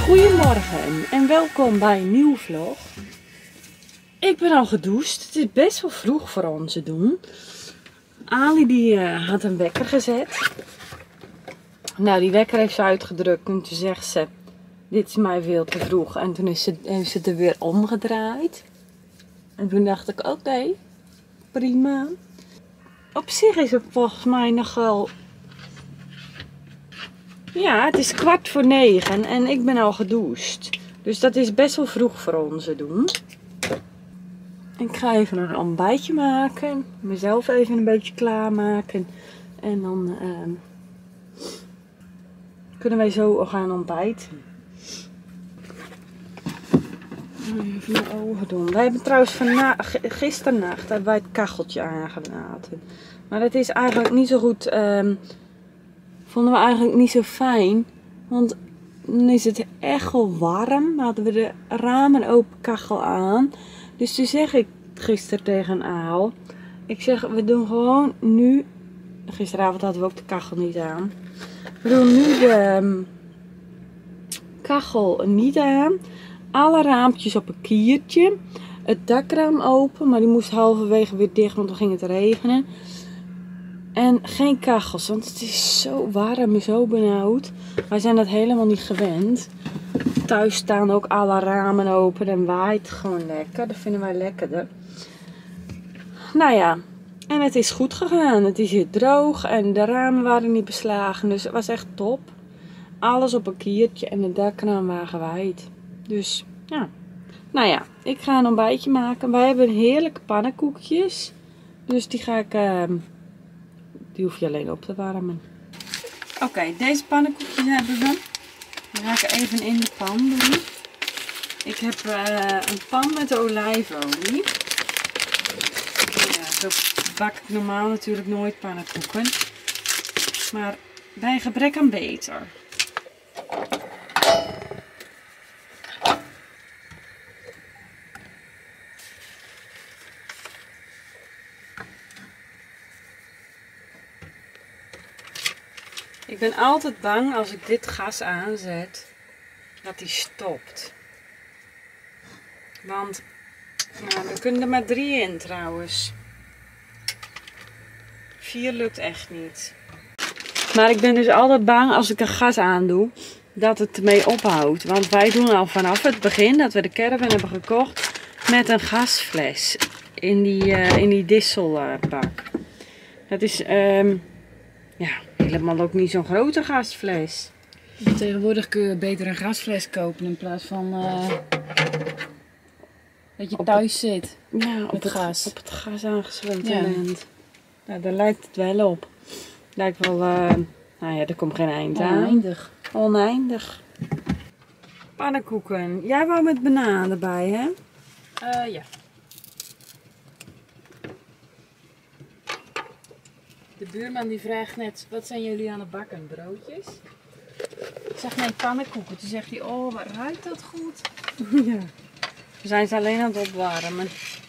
Goedemorgen en welkom bij een nieuwe vlog. Ik ben al gedoucht. Het is best wel vroeg voor ons te doen. Ali die had een wekker gezet. Nou, die wekker heeft ze uitgedrukt en toen zegt ze: dit is mij veel te vroeg. En toen heeft ze er weer omgedraaid. En toen dacht ik: oké, prima. Op zich is het volgens mij nog wel... Ja, het is 8:45 en ik ben al gedoucht. Dus dat is best wel vroeg voor ons te doen. Ik ga even een ontbijtje maken. Mezelf even een beetje klaarmaken. En dan kunnen wij zo gaan ontbijten. Even mijn ogen doen. Wij hebben trouwens gisternacht hebben wij het kacheltje aangelaten. Maar dat is eigenlijk niet zo goed... vonden we eigenlijk niet zo fijn. Want dan is het echt wel warm. Dan hadden we de ramen open, kachel aan. Dus toen zeg ik gisteren tegen Aal. Ik zeg, we doen gewoon nu... Gisteravond hadden we ook de kachel niet aan. We doen nu de kachel niet aan. Alle raampjes op een kiertje. Het dakraam open. Maar die moest halverwege weer dicht, want dan ging het regenen. En geen kachels, want het is zo warm en zo benauwd. Wij zijn dat helemaal niet gewend. Thuis staan ook alle ramen open en waait gewoon lekker. Dat vinden wij lekkerder. Nou ja, en het is goed gegaan. Het is hier droog en de ramen waren niet beslagen. Dus het was echt top. Alles op een kiertje en de dakraam waren gewaaid. Dus ja. Nou ja, ik ga een ontbijtje maken. Wij hebben heerlijke pannenkoekjes. Dus die ga ik... Die hoef je alleen op te warmen. Oké, deze pannenkoekjes hebben we. Die ga ik even in de pan doen. Ik heb een pan met olijfolie. Ja, zo bak ik normaal natuurlijk nooit pannenkoeken. Maar bij gebrek aan beter. Ik ben altijd bang als ik dit gas aanzet, dat hij stopt. Want, nou, er kunnen er maar 3 in trouwens. 4 lukt echt niet. Maar ik ben dus altijd bang als ik een gas aandoe, dat het ermee ophoudt. Want wij doen al vanaf het begin dat we de caravan hebben gekocht met een gasfles in die disselbak. Dat is... ja, helemaal ook niet zo'n grote gasfles. Tegenwoordig kun je beter een gasfles kopen in plaats van dat je thuis zit. Ja, op het gas aangesloten bent. Nou, daar lijkt het wel op. Lijkt wel, nou ja, er komt geen eind aan. Oneindig. Oneindig. Pannenkoeken. Jij wou met banaan erbij, hè? Ja. De buurman die vraagt net, wat zijn jullie aan het bakken? Broodjes? Ik zeg nee, pannenkoeken. Toen zegt hij, oh, wat ruikt dat goed? Ja. We zijn ze alleen aan het opwarmen.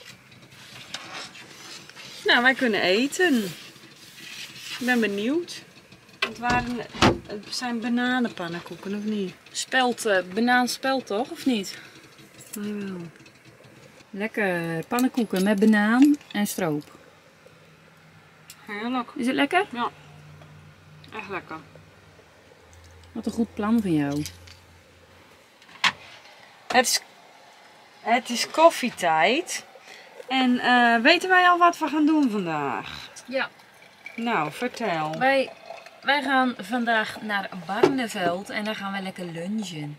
Nou, wij kunnen eten. Ik ben benieuwd. Het zijn bananenpannenkoeken, of niet? Banaanspelt toch, of niet? Nee, wel. Lekker pannenkoeken met banaan en stroop. Heerlijk. Is het lekker? Ja. Echt lekker. Wat een goed plan van jou. Het is koffietijd. En weten wij al wat we gaan doen vandaag? Ja. Nou, vertel. Wij gaan vandaag naar Barneveld en daar gaan we lekker lunchen.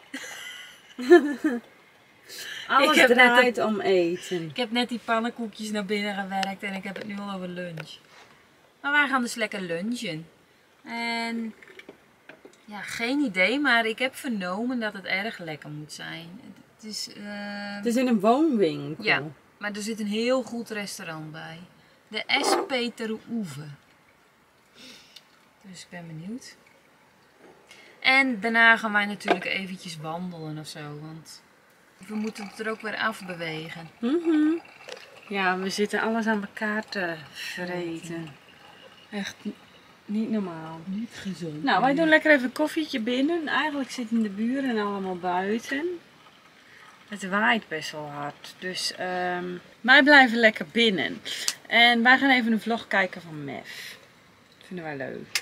Alles draait om eten. Ik heb net die pannenkoekjes naar binnen gewerkt en ik heb het nu al over lunch. Maar wij gaan dus lekker lunchen. En ja, geen idee, maar ik heb vernomen dat het erg lekker moet zijn. Het is in een woonwinkel. Ja, maar er zit een heel goed restaurant bij. De S. Peter Oeve. Dus ik ben benieuwd. En daarna gaan wij natuurlijk eventjes wandelen of zo, want we moeten het er ook weer afbewegen. Ja, we zitten alles aan elkaar te vreten. Echt Niet normaal. Niet gezond. Nou, wij doen lekker even een koffietje binnen. Eigenlijk zitten de buren allemaal buiten. Het waait best wel hard. Dus wij blijven lekker binnen. En wij gaan even een vlog kijken van Mef. Dat vinden wij leuk.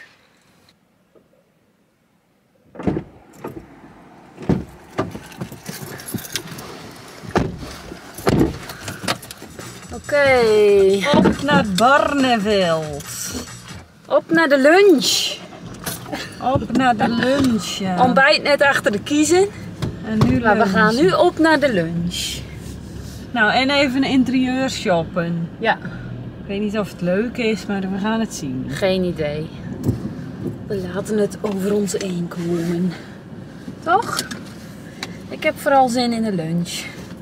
Oké. Op naar Barneveld. Op naar de lunch. Op naar de lunch. Ja. Ontbijt net achter de kiezen. En nu Maar we lunch. gaan nu op naar de lunch. Nou, en even een interieur shoppen. Ja. Ik weet niet of het leuk is, maar we gaan het zien. Geen idee. We laten het over ons heen komen. Toch? Ik heb vooral zin in de lunch.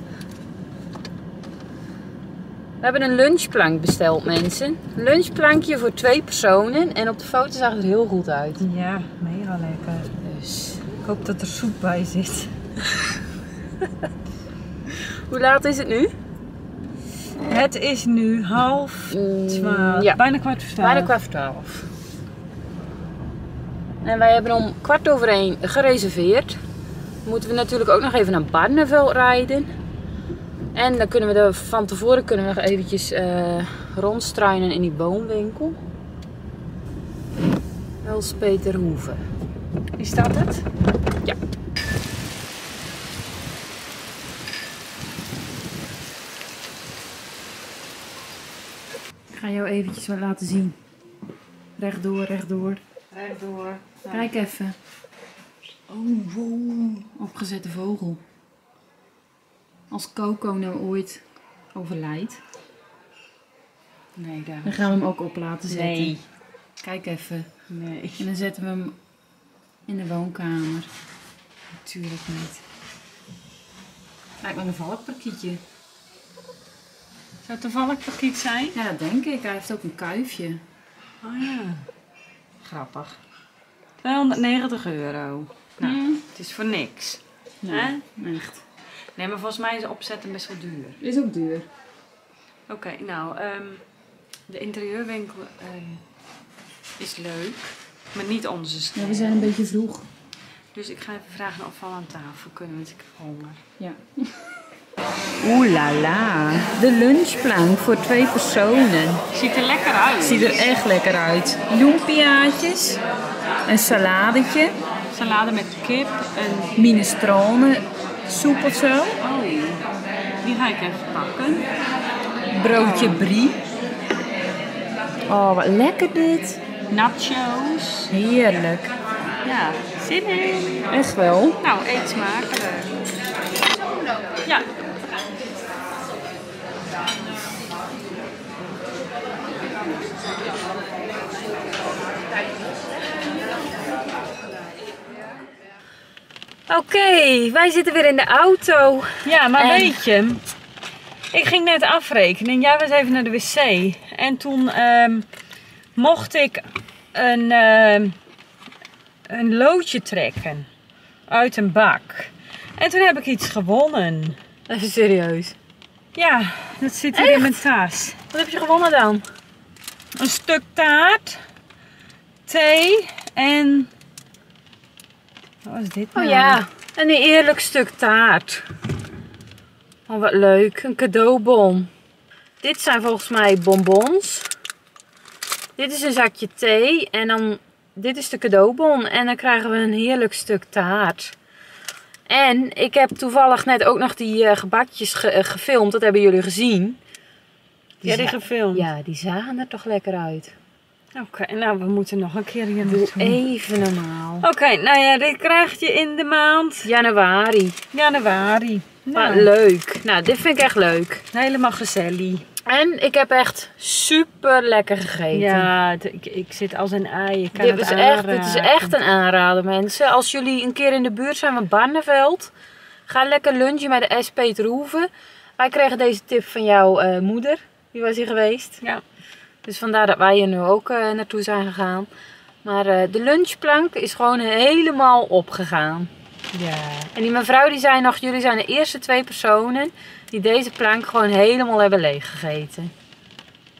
We hebben een lunchplank besteld, mensen. Een lunchplankje voor 2 personen. En op de foto zag het er heel goed uit. Ja, mega lekker. Dus. Ik hoop dat er soep bij zit. Hoe laat is het nu? Het is nu 11:30. Ja. Bijna 11:15. Bijna 11:15. En wij hebben om 1:15 gereserveerd. Moeten we natuurlijk ook nog even naar Barneveld rijden. En dan kunnen we er van tevoren nog eventjes rondstruinen in die woonwinkel. Elspeterhoeve. Is dat het? Ja. Ik ga jou eventjes wat laten zien. Rechtdoor, rechtdoor. Rechtdoor. Kijk even. Oh, wow. Opgezette vogel. Als Coco nou ooit overlijdt, Nee, daar. dan gaan we hem ook op laten zetten. Nee. Kijk even. Nee, En dan zetten we hem in de woonkamer. natuurlijk niet. Lijkt me een valkparkietje. Zou het een valkpakiet zijn? Ja, dat denk ik. Hij heeft ook een kuifje. Oh ja. Grappig. €290. Nou, het is voor niks. Ja, echt. Nee, maar volgens mij is opzetten best wel duur. Is ook duur. Oké, nou, de interieurwinkel is leuk, maar niet onze stijl. Ja, we zijn een beetje vroeg. Dus ik ga even vragen of we al aan tafel kunnen, want ik heb honger. Ja. Oeh la la. De lunchplank voor 2 personen. Ziet er lekker uit. Ziet er echt lekker uit. Lumpiaatjes. Een saladetje. Salade met kip en... Minestrone. Soep of zo. Oh, die ga ik even pakken. Broodje brie. Oh, wat lekker dit. Nachos. Heerlijk. Ja, zin in. Echt wel. Nou, eet smakelijk. Ja. Oké, wij zitten weer in de auto. Ja, maar En- weet je, ik ging net afrekenen en jij was even naar de wc. En toen mocht ik een loodje trekken uit een bak. En toen heb ik iets gewonnen. Even serieus. Ja, dat zit hier in mijn tas. Wat heb je gewonnen dan? Een stuk taart, thee en... Wat was dit nou? Oh ja, een eerlijk stuk taart. Oh, wat leuk. Een cadeaubon. Dit zijn volgens mij bonbons. Dit is een zakje thee. En dan, dit is de cadeaubon. En dan krijgen we een heerlijk stuk taart. En ik heb toevallig net ook nog die gebakjes gefilmd. Dat hebben jullie gezien. Ja, die gefilmd. Ja, die zagen er toch lekker uit. Oké, nou we moeten nog een keer hier Doe naartoe. even normaal. Oké, nou ja, dit krijg je in de maand Januari. januari. Wat Nou, leuk. Nou, dit vind ik echt leuk. helemaal gezellig. En ik heb echt super lekker gegeten. Ja, ik zit als een ei. Ik kan Dit het is echt een aanrader, mensen. Als jullie een keer in de buurt zijn van Barneveld, ga lekker lunchen bij de S. Peterhoeve. Wij kregen deze tip van jouw moeder. Die was hier geweest. Ja. Dus vandaar dat wij er nu ook naartoe zijn gegaan. Maar de lunchplank is gewoon helemaal opgegaan. Ja. En die mevrouw die zei nog, jullie zijn de eerste 2 personen die deze plank gewoon helemaal hebben leeggegeten.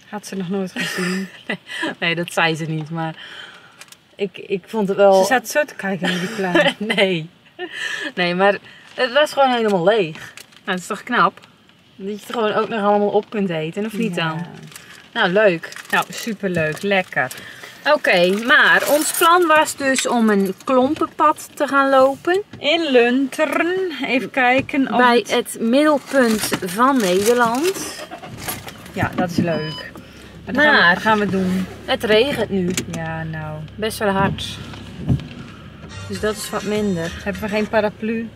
Had ze nog nooit gezien. Nee, dat zei ze niet, maar ik vond het wel... Ze zat zo te kijken naar die plaat. Nee, maar het was gewoon helemaal leeg. Nou, dat is toch knap? Dat je het gewoon ook nog allemaal op kunt eten, of niet dan? Nou, leuk. Nou, superleuk. Lekker. Oké, maar ons plan was dus om een klompenpad te gaan lopen. In Lunteren. Even kijken. Of Bij het middelpunt van Nederland. Ja, dat is leuk. Maar Maar- gaan we doen. Het regent nu. Ja, nou. Best wel hard. Dus dat is wat minder. Hebben we geen paraplu?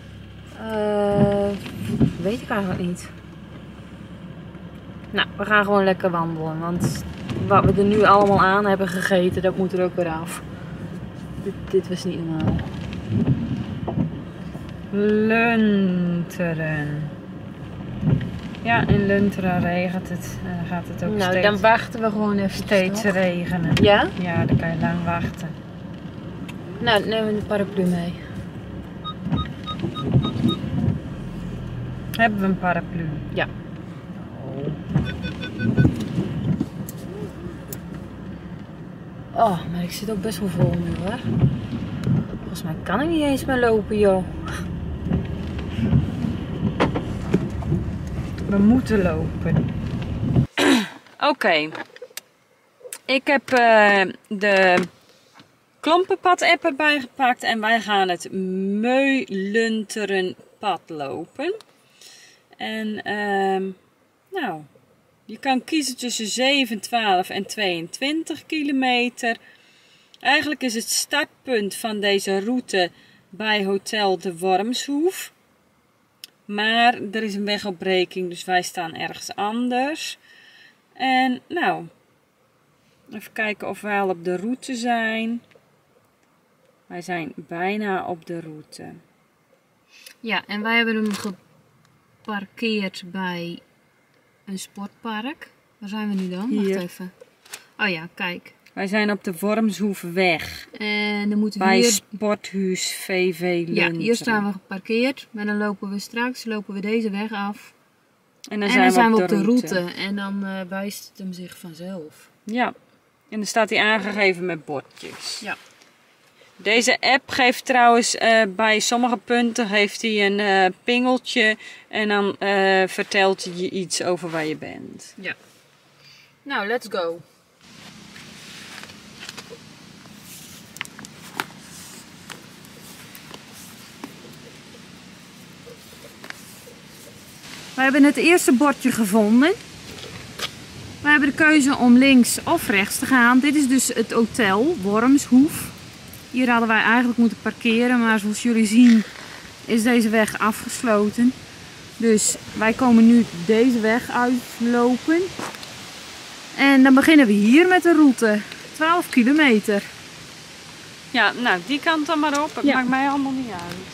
Weet ik eigenlijk niet. Nou, we gaan gewoon lekker wandelen. Want wat we er nu allemaal aan hebben gegeten, dat moet er ook weer af. Dit was niet normaal. Lunteren. Ja, in Lunteren regent het. En dan gaat het ook Nou, steeds, dan wachten we gewoon even steeds regenen. Ja? Ja, dan kan je lang wachten. Nou, dan nemen we de paraplu mee. Hebben we een paraplu? Ja. Oh, maar ik zit ook best wel vol nu hoor. Volgens mij kan ik niet eens meer lopen, joh. We moeten lopen. Oké. Ik heb de Klompenpad-app erbij gepakt en wij gaan het Meulunteren-pad lopen. En nou, je kan kiezen tussen 7, 12 en 22 kilometer. Eigenlijk is het startpunt van deze route bij Hotel de Wormshoef. Maar er is een wegopbreking, dus wij staan ergens anders. En nou, even kijken of wij al op de route zijn. Wij zijn bijna op de route. Ja, en wij hebben hem geparkeerd bij een sportpark. Waar zijn we nu dan? Hier. Wacht even. Oh ja, kijk. Wij zijn op de Wormshoefweg. En dan moeten we Bij hier... Sporthuis VV Lunteren. Ja, hier staan we geparkeerd. Maar dan lopen we straks deze weg af. En En dan zijn we op de route. En dan wijst het hem zich vanzelf. Ja, en dan staat hij aangegeven met bordjes. Ja. Deze app geeft trouwens bij sommige punten geeft hij een pingeltje. En dan vertelt hij je iets over waar je bent. Ja. Nou, let's go. We hebben het eerste bordje gevonden. We hebben de keuze om links of rechts te gaan. Dit is dus het hotel Wormshoef. Hier hadden wij eigenlijk moeten parkeren, maar zoals jullie zien is deze weg afgesloten. Dus wij komen nu deze weg uitlopen. En dan beginnen we hier met de route. 12 kilometer. Ja, nou die kant dan maar op. Het Ja. maakt mij allemaal niet uit.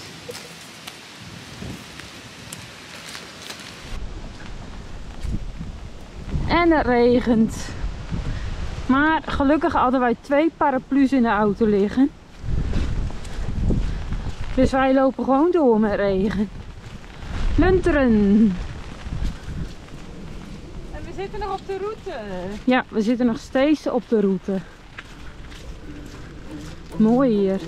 En het regent. Maar gelukkig hadden wij 2 paraplu's in de auto liggen. Dus wij lopen gewoon door met regen. Lunteren. En we zitten nog op de route. Ja, we zitten nog steeds op de route. Mooi hier.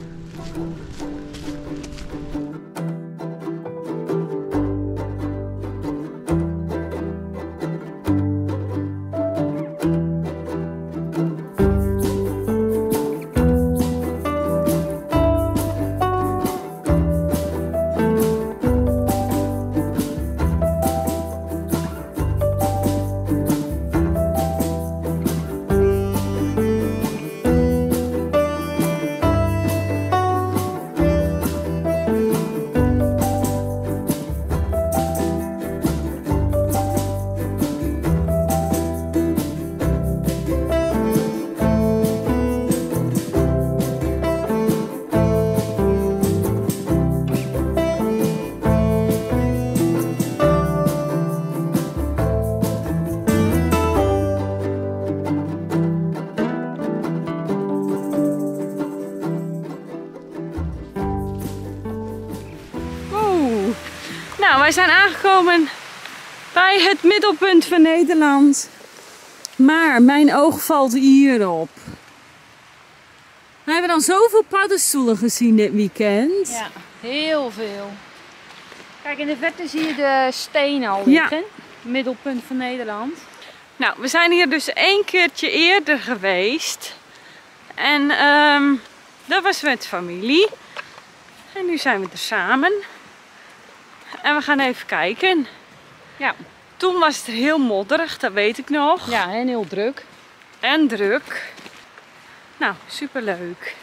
Nou, wij zijn aangekomen bij het middelpunt van Nederland. Maar mijn oog valt hierop. We hebben dan zoveel paddenstoelen gezien dit weekend. Ja, heel veel. Kijk, in de verte zie je de steen al liggen. Ja. Middelpunt van Nederland. Nou, we zijn hier dus 1 keertje eerder geweest. En dat was met familie. En nu zijn we er samen. En we gaan even kijken. Ja. Toen was het heel modderig, dat weet ik nog. Ja, en heel druk. En druk. Nou, superleuk.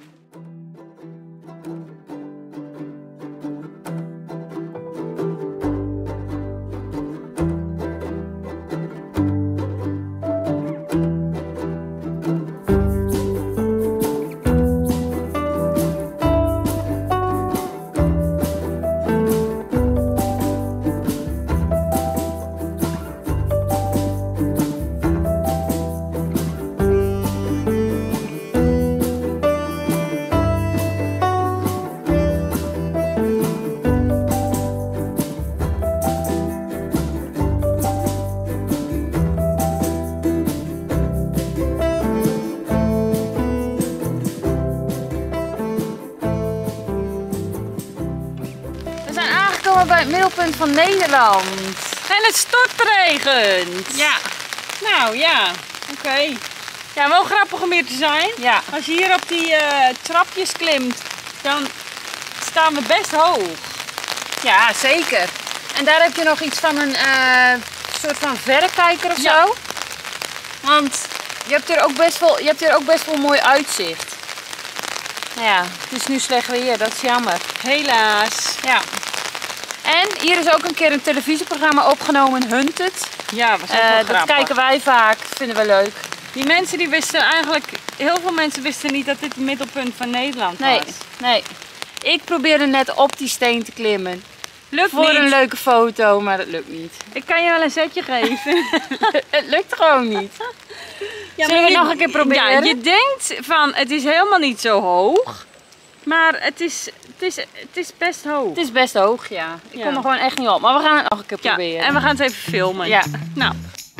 Bij het middelpunt van Nederland. En het stortregent. Ja. Nou ja, oké. Ja, wel grappig om hier te zijn. Ja. Als je hier op die trapjes klimt, dan staan we best hoog. Ja, zeker. En daar heb je nog iets van een soort van verrekijker of zo. Want je hebt hier ook best wel mooi uitzicht. Nou ja, het is nu slecht weer, dat is jammer. Helaas. Ja. En hier is ook een keer een televisieprogramma opgenomen, Hunted. Ja, was ook wel grappig. Dat kijken wij vaak, vinden we leuk. Die mensen die wisten eigenlijk, heel veel mensen wisten niet dat dit het middelpunt van Nederland was. Nee. Ik probeerde net op die steen te klimmen. Lukt voor niet. Een leuke foto, maar dat lukt niet. Ik kan je wel een zetje geven. Het lukt gewoon niet. Ja, zullen we nog een keer proberen? Ja, je denkt van het is helemaal niet zo hoog. Maar het is best hoog. Het is best hoog, ja. Ik kom er gewoon echt niet op. Maar we gaan het nog een keer proberen. Ja, en we gaan het even filmen. Ja. Nou.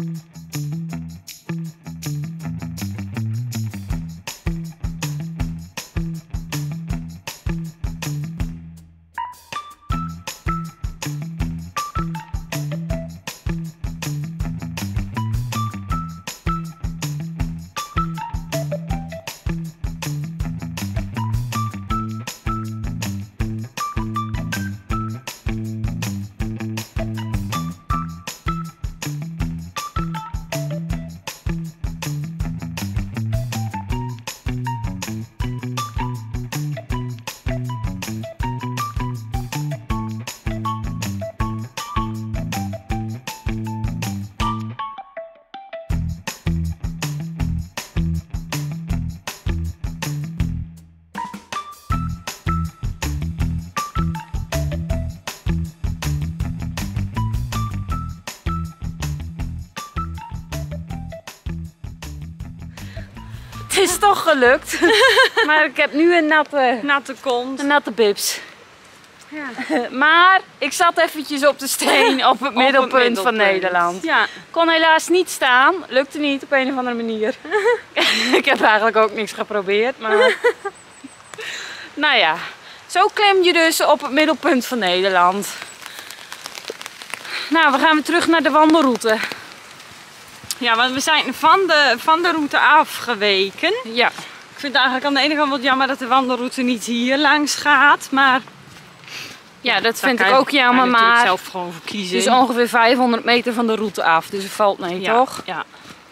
Het is toch gelukt. Maar ik heb nu een natte kont. Een natte bibs. Ja. Maar ik zat eventjes op de steen op het middelpunt van Nederland. Ja. Kon helaas niet staan. Lukte niet op een of andere manier. Ik heb eigenlijk ook niks geprobeerd. Maar nou ja, zo klim je dus op het middelpunt van Nederland. Nou, we gaan weer terug naar de wandelroute. Ja, want we zijn van de route afgeweken. Ja. Ik vind het eigenlijk aan de ene kant wel jammer dat de wandelroute niet hier langs gaat, maar... Ja, dat vind ik ook jammer, maar zelf gewoon voor kiezen. Het is ongeveer 500 meter van de route af, dus het valt mee, toch? Ja.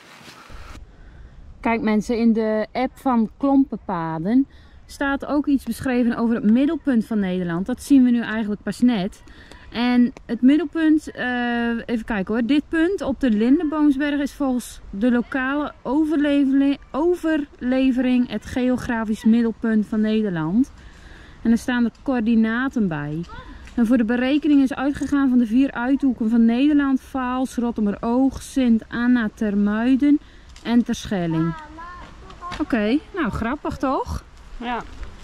Kijk mensen, in de app van Klompenpaden staat ook iets beschreven over het middelpunt van Nederland. Dat zien we nu eigenlijk pas net. En het middelpunt, even kijken hoor, dit punt op de Lindeboomsberg is volgens de lokale overlevering het geografisch middelpunt van Nederland. En er staan er coördinaten bij. En voor de berekening is uitgegaan van de 4 uithoeken van Nederland: Vaals, Rottumeroog, Sint-Anna, Termuiden en Terschelling. Oké, nou grappig toch? Ja.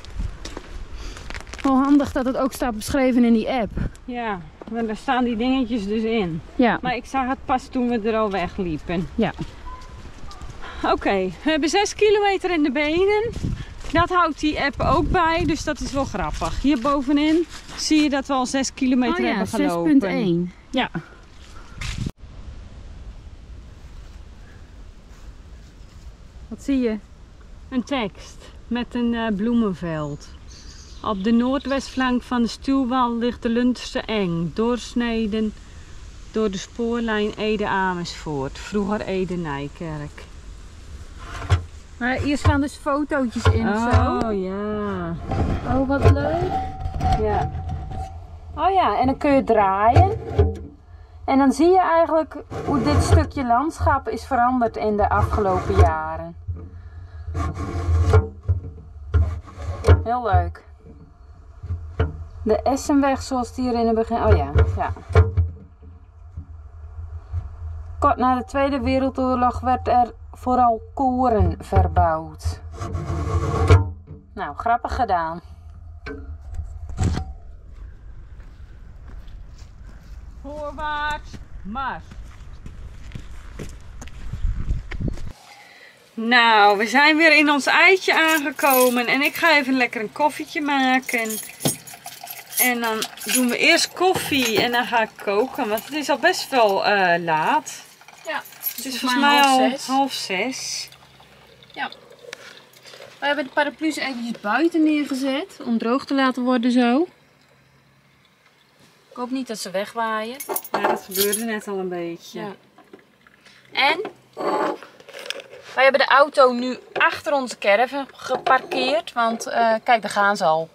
Wel handig dat het ook staat beschreven in die app. Ja, daar staan die dingetjes dus in. Ja. Maar ik zag het pas toen we er al wegliepen. Ja. Oké, we hebben 6 kilometer in de benen. Dat houdt die app ook bij, dus dat is wel grappig. Hier bovenin zie je dat we al 6 kilometer hebben gelopen. 6,1. Ja. Wat zie je? Een tekst met een bloemenveld. Op de noordwestflank van de stuwwal ligt de Lunterse Eng, doorsneden door de spoorlijn Ede-Amersfoort, vroeger Ede-Nijkerk. Maar hier staan dus fotootjes in of zo. Oh ja. Oh, wat leuk. Ja. Oh ja, en dan kun je draaien. En dan zie je eigenlijk hoe dit stukje landschap is veranderd in de afgelopen jaren. Heel leuk. De Essenweg zoals die hier in het begin... Oh ja, ja. Kort na de Tweede Wereldoorlog werd er vooral koren verbouwd. Nou, grappig gedaan. Voorwaarts, mars. Nou, we zijn weer in ons eitje aangekomen en ik ga even lekker een koffietje maken. En dan doen we eerst koffie en dan ga ik koken, want het is al best wel laat. Ja, het is volgens mij al 5:30. Ja. We hebben de paraplu's eventjes buiten neergezet om droog te laten worden zo. Ik hoop niet dat ze wegwaaien. Ja, dat gebeurde net al een beetje. Ja. En wij hebben de auto nu achter onze caravan geparkeerd, want kijk, daar gaan ze al.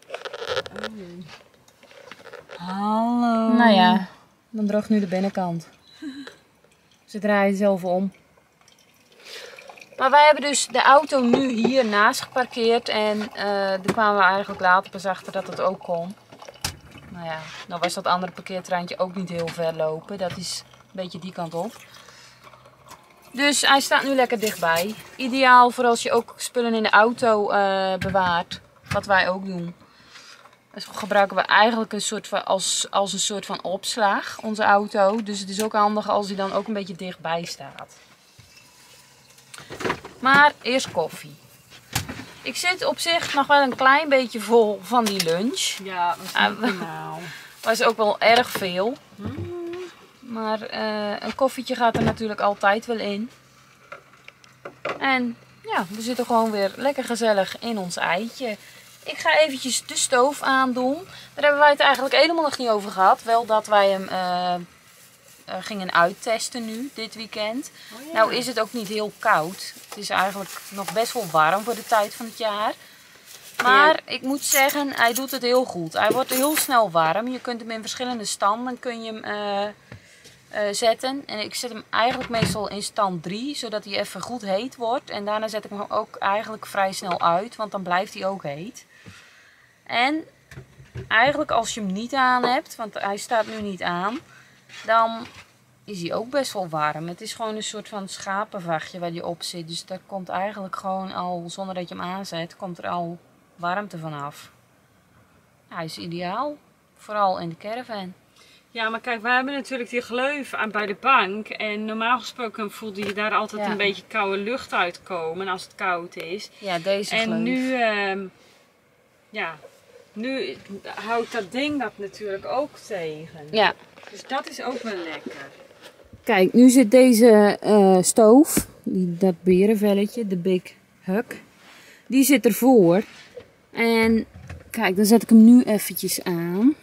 Hallo. Nou ja, dan droogt nu de binnenkant. Ze draaien zelf om. Maar wij hebben dus de auto nu hier naast geparkeerd en daar kwamen we eigenlijk later pas achter dat het ook kon. Nou ja, nou was dat andere parkeerterreintje ook niet heel ver lopen. Dat is een beetje die kant op. Dus hij staat nu lekker dichtbij. Ideaal voor als je ook spullen in de auto bewaart. Wat wij ook doen. Dus gebruiken we eigenlijk een soort van, als een soort van opslag, onze auto. Dus het is ook handig als die dan ook een beetje dichtbij staat. Maar eerst koffie. Ik zit op zich nog wel een klein beetje vol van die lunch. Ja, dat is niet normaal. Was ook wel erg veel. Maar een koffietje gaat er natuurlijk altijd wel in. En ja, we zitten gewoon weer lekker gezellig in ons eitje. Ik ga eventjes de stoof aandoen. Daar hebben wij het eigenlijk helemaal nog niet over gehad. Wel dat wij hem gingen uittesten nu, dit weekend. Oh ja. Nou is het ook niet heel koud. Het is eigenlijk nog best wel warm voor de tijd van het jaar. Maar ik moet zeggen, hij doet het heel goed. Hij wordt heel snel warm. Je kunt hem in verschillende standen zetten. En ik zet hem eigenlijk meestal in stand 3, zodat hij even goed heet wordt. En daarna zet ik hem ook eigenlijk vrij snel uit, want dan blijft hij ook heet. En eigenlijk als je hem niet aan hebt, want hij staat nu niet aan, dan is hij ook best wel warm. Het is gewoon een soort van schapenvachtje waar die op zit. Dus daar komt eigenlijk gewoon al, zonder dat je hem aanzet, komt er al warmte vanaf. Ja, hij is ideaal. Vooral in de caravan. Ja, maar kijk, wij hebben natuurlijk die gleuf aan bij de bank. En normaal gesproken voelde je daar altijd een beetje koude lucht uitkomen als het koud is. Ja, deze gleuf. En nu houdt dat ding dat natuurlijk ook tegen. Ja. Dus dat is ook wel lekker. Kijk, nu zit deze stoof, dat berenvelletje, de Big Hug, die zit ervoor. En kijk, dan zet ik hem nu eventjes aan.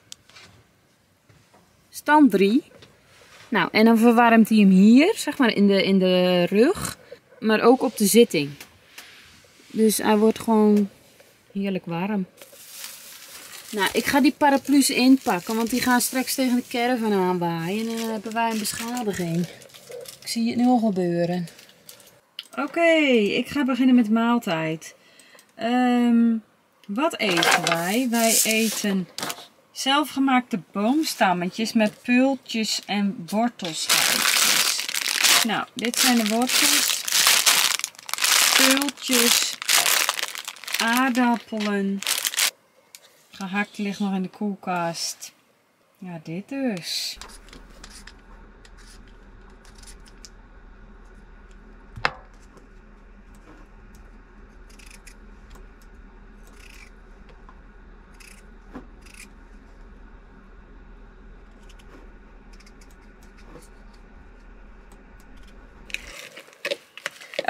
Stand 3. Nou, en dan verwarmt hij hem hier, zeg maar in de rug, maar ook op de zitting. Dus hij wordt gewoon heerlijk warm. Nou, ik ga die paraplu's inpakken, want die gaan straks tegen de caravan aanwaaien en dan hebben wij een beschadiging. Ik zie het nu al gebeuren. Oké, ik ga beginnen met maaltijd. Wat eten wij? Wij eten zelfgemaakte boomstammetjes met peultjes en wortelschijfjes. Nou, dit zijn de wortels, peultjes, aardappelen. Gehakt ligt nog in de koelkast. Ja, dit dus.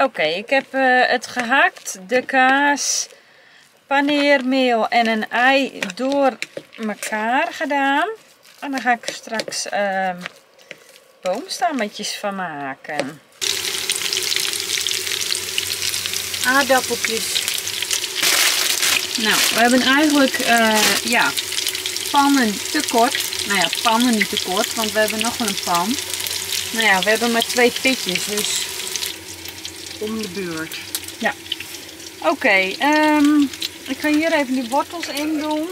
Oké, ik heb het gehakt, de kaas, paneermeel en een ei door elkaar gedaan. En dan ga ik er straks boomstammetjes van maken. Aardappeltjes. Nou, we hebben eigenlijk pannen tekort. Nou ja, pannen niet tekort, want we hebben nog wel een pan. Nou ja, we hebben maar 2 pitjes, dus om de beurt. Ja. Oké, ik ga hier even die wortels in doen.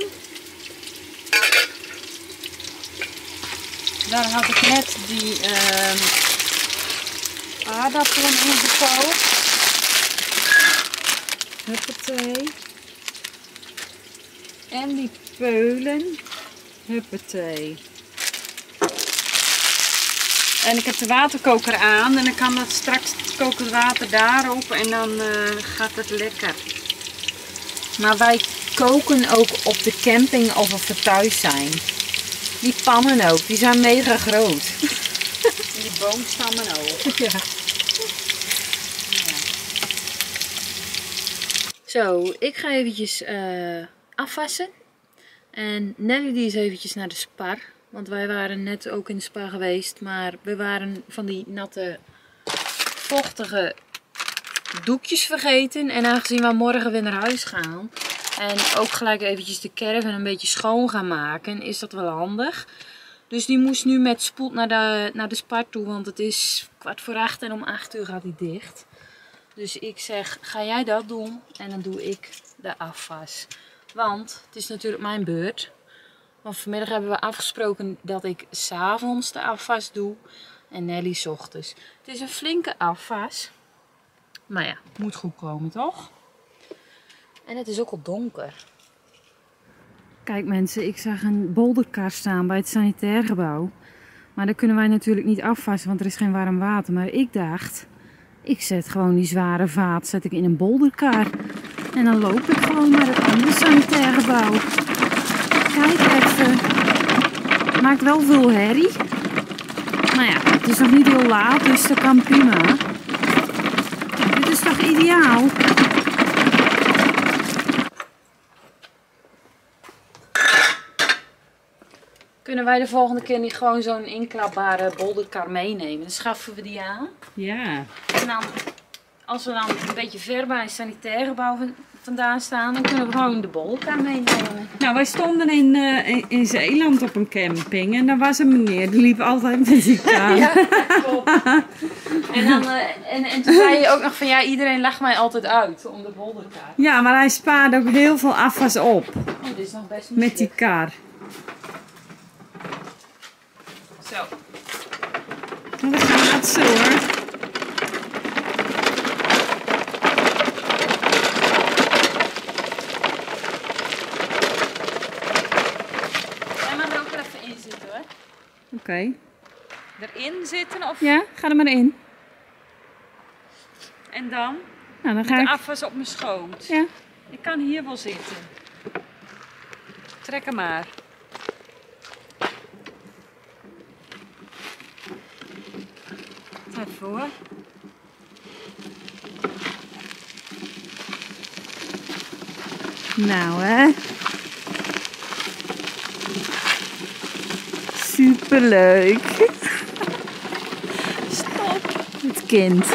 Daar had ik net die aardappelen in gekookt. Huppatee. En die peulen. Huppatee. En ik heb de waterkoker aan en dan kan dat straks het kokend water daarop en dan gaat het lekker. Maar wij koken ook op de camping alsof we thuis zijn. Die pannen ook, die zijn mega groot. En die boomstammen ook. Ja. Zo, ik ga eventjes afwassen. En Nelly die is eventjes naar de Spar. Want wij waren net ook in de Spar geweest. Maar we waren van die natte, vochtige doekjes vergeten. En aangezien we morgen weer naar huis gaan. En ook gelijk eventjes de caravan een beetje schoon gaan maken. Is dat wel handig. Dus die moest nu met spoed naar de Spar toe. Want het is 7:15 en om 8 uur gaat hij dicht. Dus ik zeg, ga jij dat doen en dan doe ik de afwas. Want het is natuurlijk mijn beurt. Want vanmiddag hebben we afgesproken dat ik 's avonds de afwas doe en Nelly 's ochtends. Het is een flinke afwas. Maar ja, moet goed komen toch? En het is ook al donker. Kijk mensen, ik zag een bolderkar staan bij het sanitair gebouw. Maar daar kunnen wij natuurlijk niet afwassen, want er is geen warm water. Maar ik dacht, ik zet gewoon die zware vaat in een bolderkar. En dan loop ik gewoon naar het andere sanitair gebouw. Kijk even. Het maakt wel veel herrie. Nou ja, het is nog niet heel laat, dus dat kan prima. Kijk, dit is toch ideaal? Kunnen wij de volgende keer niet gewoon zo'n inklapbare bolderkar meenemen? Dan schaffen we die aan. Ja. En dan, als we dan een beetje ver bij een sanitair gebouw vandaan staan, dan kunnen we gewoon de bolderkar meenemen. Nou, wij stonden in Zeeland op een camping en daar was een meneer, die liep altijd met die kar. Ja, klopt. En toen zei je ook nog van ja, iedereen lacht mij altijd uit om de bolderkar. Ja, maar hij spaarde ook heel veel afwas op Oh, dit is nog best met die kar. Zo. Nou, dat gaat zo hoor. Jij mag er ook even in zitten hoor. Oké. Erin zitten of? Ja, ga er maar in. En dan? Nou, dan ga De ik... afwas op mijn schoot. Ja. Ik kan hier wel zitten. Trek hem maar. Even hoor. Nou hè. Superleuk. Stop. Het kind.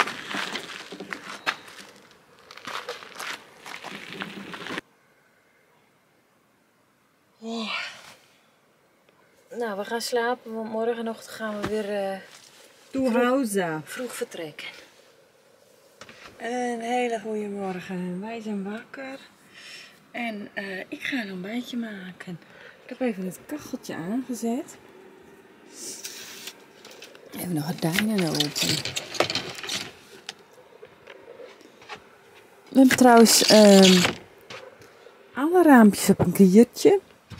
Nou, we gaan slapen, want morgenochtend gaan we weer vroeg vertrekken. Een hele goede morgen. Wij zijn wakker. En ik ga een ontbijtje maken. Ik heb even het kacheltje aangezet. Even de gordijnen open. We hebben trouwens alle raampjes op een kiertje.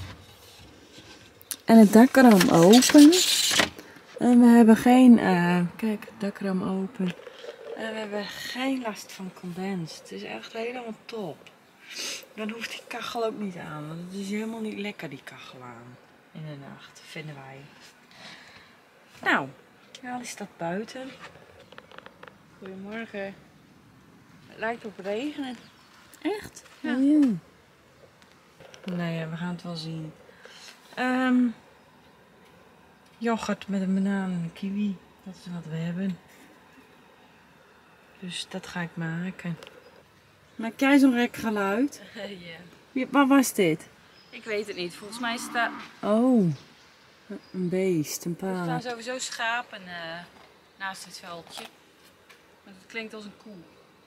En het dakraam open. En we hebben geen... kijk, het dakraam open. En we hebben geen last van condens. Het is echt helemaal top. Dan hoeft die kachel ook niet aan. Want het is helemaal niet lekker die kachel aan. In de nacht, vinden wij. Nou, ja, is dat buiten. Goedemorgen. lijkt op regenen. Echt? Ja. Ja. Nou ja, we gaan het wel zien. Yoghurt met een banaan en een kiwi. Dat is wat we hebben. Dus dat ga ik maken. Maak jij zo'n rek geluid? Ja. Wat was dit? Ik weet het niet. Volgens mij staat... Oh, een beest, een Er staan paard. sowieso schapen naast het veldje. Maar het klinkt als een koe.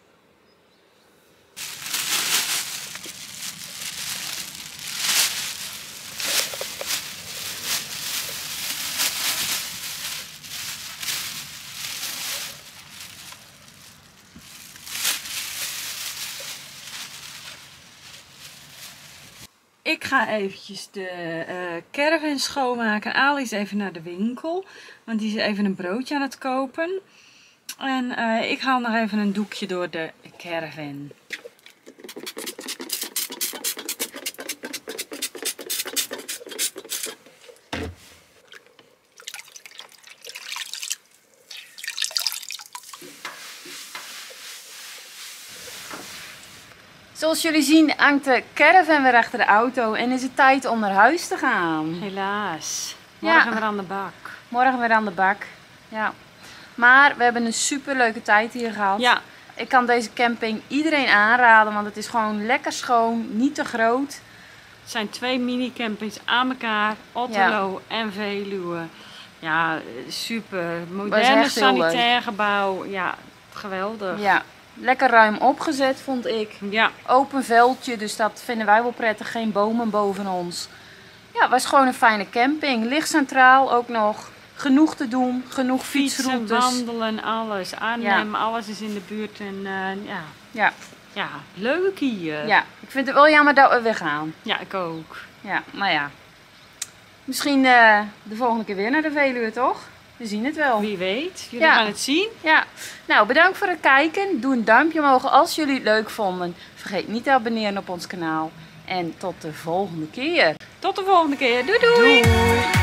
Ik ga eventjes de caravan schoonmaken. Ali is even naar de winkel, want die is even een broodje aan het kopen. En ik haal nog even een doekje door de caravan. Zoals jullie zien hangt de caravan weer achter de auto en is het tijd om naar huis te gaan. Helaas. Morgen weer aan de bak. Morgen weer aan de bak. Ja. Maar we hebben een super leuke tijd hier gehad. Ja, Ik kan deze camping iedereen aanraden, want het is gewoon lekker schoon, niet te groot. het zijn 2 mini-campings aan elkaar. Otterlo en Veluwe. Ja, super. Moderne echt heel sanitair gebouw. Ja, geweldig. Ja, lekker ruim opgezet vond ik. Ja, Open veldje, dus dat vinden wij wel prettig. Geen bomen boven ons. Ja, het was gewoon een fijne camping. Ligt centraal ook nog. Genoeg te doen, genoeg fietsen, fietsroutes. wandelen, alles. Arnhem, alles is in de buurt. En ja. Ja, Ja, leuk hier. ja, ik vind het wel jammer dat we weer gaan. Ja, ik ook. Ja, maar ja. Misschien de volgende keer weer naar de Veluwe, toch? We zien het wel. Wie weet. Jullie Ja. gaan het zien. Ja, nou bedankt voor het kijken. Doe een duimpje omhoog als jullie het leuk vonden. Vergeet niet te abonneren op ons kanaal. En tot de volgende keer. Tot de volgende keer. Doei doei. Doei.